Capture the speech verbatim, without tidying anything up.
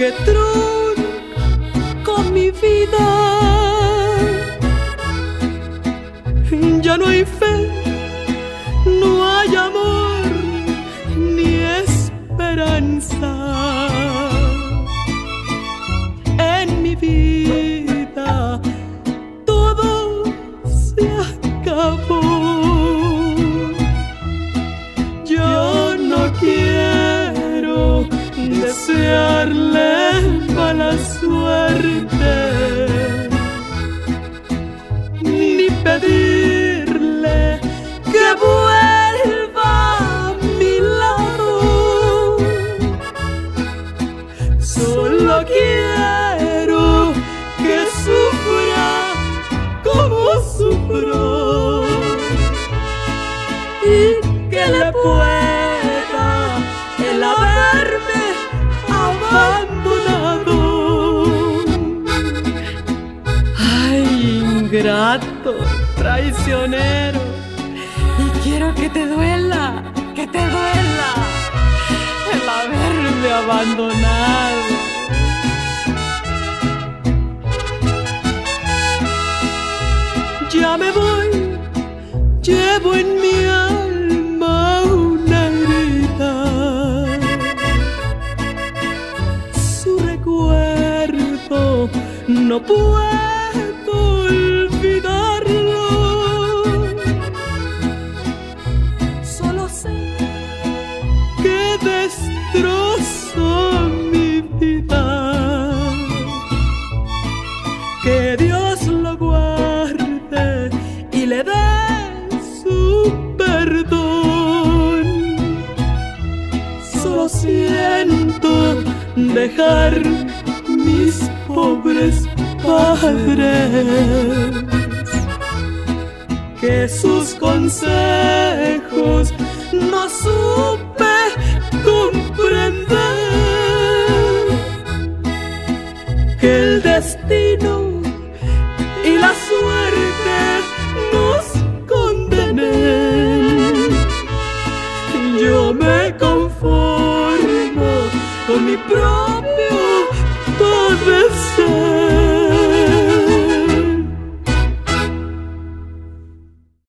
que trunco mi vida. Ya no hay fe, no hay amor ni esperanza en mi vida. Todo se acabó. Yo no quiero desearle mala suerte ni pedirle que vuelva a mi lado. Solo quiero que sufra como sufro y que le pueda el haberme abandonado. Ay, ingrato, traicionero, y quiero que te duela, que te duela el haberme abandonado. Ya me voy, llevo en mi alma una herida. Su recuerdo no puedo olvidarlo. Solo sé que destrozó mi vida. Que Dios lo guarde y le dé su perdón. Solo siento dejar mis pobres padres, que sus consejos no supe comprender, que el destino y la suerte nos condenen. Yo me conformo con mi propio padecer.